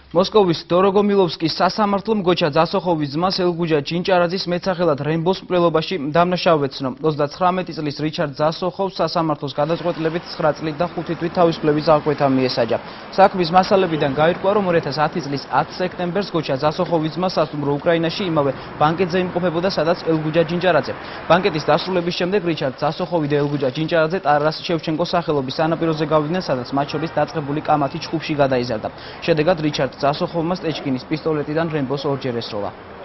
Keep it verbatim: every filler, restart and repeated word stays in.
მოსკოვის დოროგომილოვსკის სასამართლომ გოჩა ძასოხოვის ძმას ელგუჯა ჯინჭარაძის მეცახელად რემბოს მკვლელობაში დამნაშავეცნო. ოცდაცხრამეტი წლის რიჩარდ ძასოხოვს სასამართლოს გადაწყვეტილებით ცხრა წლით და ხუთი თვით თავისუფლების აღკვეთა მიესაჯა. საქმის მასალებიდან გაირკვა, რომ ორი ათას ათი წლის ათი სექტემბერს გოჩა ძასოხოვის ძმა სასტუმრო უკრაინაში იმავე ბანკეტზე იმყოფებოდა, სადაც ელგუჯა ჯინჭარაძე. ბანკეტის დასრულების შემდეგ რიჩარდ ძასოხოვი და ელგუჯა ჯინჭარაძე ტარას შევჩენკოს სახელობის სანაპიროზე გავიდნენ, სადაც მათ შორის დაწყებული კამათი ჩხუბში გადაიზარდა. შედეგად რიჩარდ ძასოხოვმა სტეჩკინის პისტოლეტიდან რემბოს ორჯერ ესროლა.